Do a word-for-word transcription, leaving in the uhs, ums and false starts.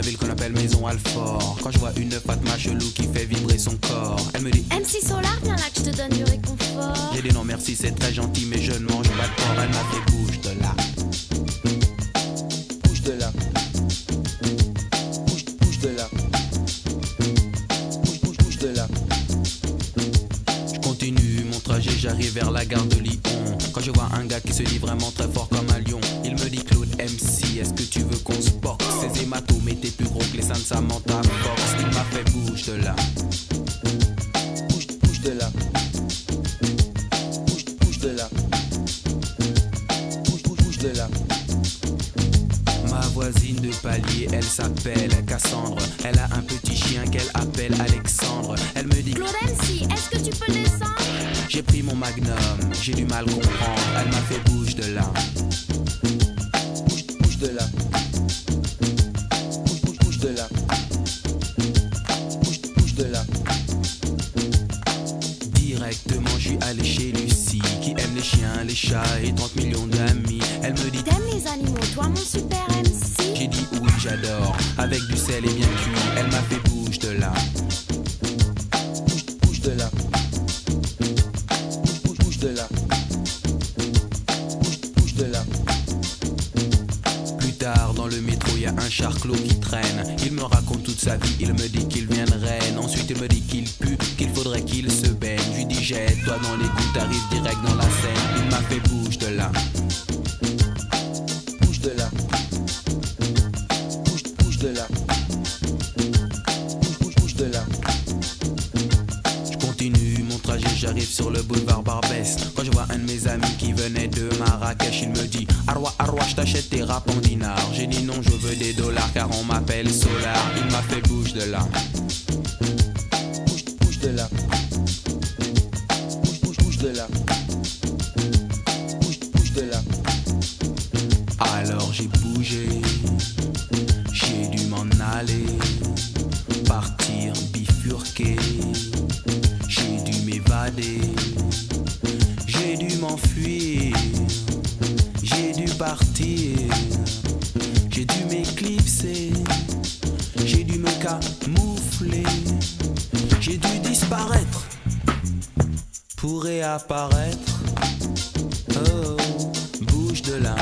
la ville qu'on appelle Maison Alfort. Quand je vois une Fatma chelou qui fait vibrer son corps, elle me dit M C Solar, viens là que je te donne du réconfort. J'ai dit non merci, c'est très gentil mais je ne mange pas de porc. Elle m'a fait bouge de là. Bouge de là. Bouge, bouge de là. Bouge, bouge, bouge de là. Je continue mon trajet, j'arrive vers la gare de Lyon. Quand je vois un gars qui se dit vraiment très fort comme un lion, il me dit Claude M C, est-ce que tu veux qu'on se boxe? Ces hématomes étaient plus gros que les seins de Samantha Fox. Il m'a fait bouge de là. Bouge, bouge de là. Bouge, bouge de là. Bouge, bouge, bouge de là. Ma voisine de palier, elle s'appelle Cassandre. Elle a un petit chien qu'elle appelle Alexandre. Elle me dit Claude M C, est-ce que tu peux le descendre? j'ai pris mon magnum, j'ai du mal comprendre. Elle m'a fait bouge de là. Bouge, bouge de là. Bouge, bouge, bouge de là. Bouge, bouge de là. Directement, je suis allé chez Lucie, qui aime les chiens, les chats et trente millions d'amis. Elle me dit T'aimes les animaux, toi mon super M C? j'ai dit oui, j'adore, avec du sel et bien cuit. Elle m'a fait bouge de là. Bouge, bouge de là. Bouge, bouge de là. Bouge, bouge de là. Plus tard dans le métro, il y a un charclos qui traîne. Il me raconte toute sa vie, il me dit qu'il vient de Rennes. Ensuite il me dit qu'il pue, qu'il faudrait qu'il se baigne. Je lui dis jette-toi dans les gouttes, t'arrives direct dans la Seine. Il m'a fait bouge de là. Bouge de là. Bouge, bouge de là. Bouge, bouge, bouge de là. Je continue mon trajet, j'arrive sur le boulevard Barbès. Quand je vois un de mes amis qui venait de Marrakech, il me dit Arwa, Arwa, je t'achète tes rap en dinars. J'ai dit non, je veux des dollars car on m'appelle Solar. Il m'a fait bouge de là. Bouge, bouge de là. Bouge, bouge, bouge de là. Bouge, bouge de là. Alors j'ai bougé, j'ai dû m'en aller, partir bifurquer. J'ai dû m'évader, j'ai dû m'enfuir, j'ai dû partir, j'ai dû m'éclipser, j'ai dû me camoufler, j'ai dû disparaître pour réapparaître. Oh, bouge de là.